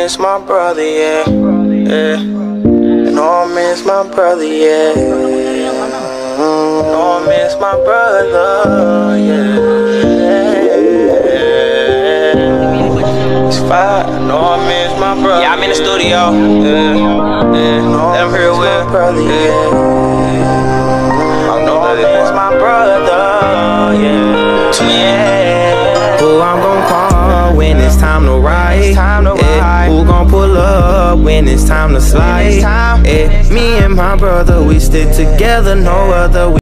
miss my brother, yeah, yeah. I know I miss my brother, yeah. I know I miss my brother, yeah. It's fire, I know I miss my brother. Yeah, I'm in the studio, yeah, yeah. Let him hear it well, brother, yeah. I know I miss my brother, yeah, yeah. Who I'm gon' call when it's time to ride? Who gon' pull up when it's time to slide? Me and my brother, we stick together, no other.